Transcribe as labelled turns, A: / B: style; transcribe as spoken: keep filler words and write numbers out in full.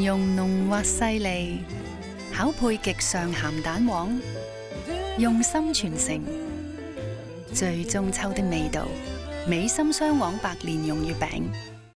A: 蓉濃滑細膩，巧配極上鹹蛋黃，用心傳承，最中秋的味道。美心雙黃白蓮蓉月餅。